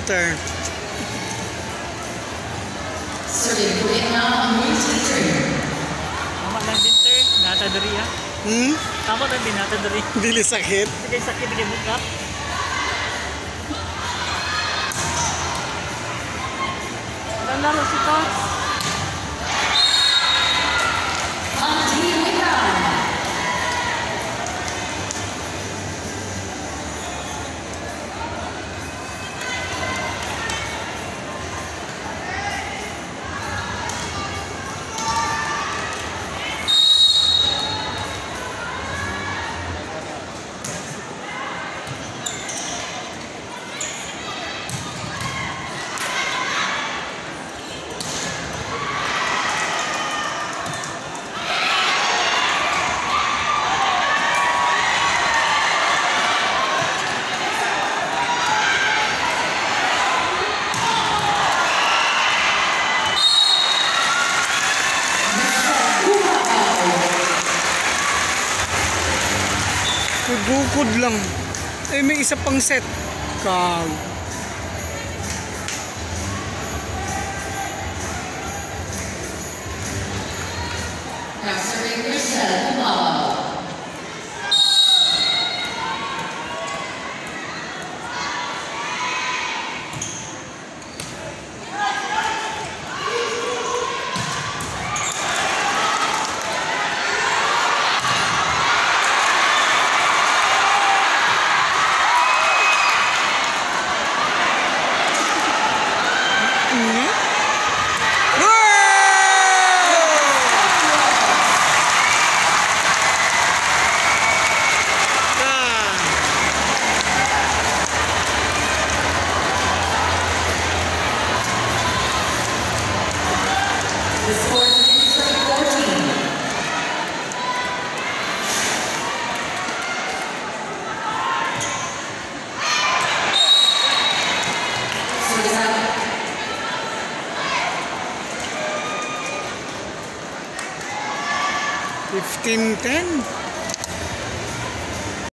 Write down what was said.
Winter. Tama lang Winter, nata dari ha. Tama lang din nata dari. Dili sakit. Sige sakit di buka. Lalo si Tots. Bukod lang. Eh, may isa pang set. Kag. The score is 14. Service out. 15-10.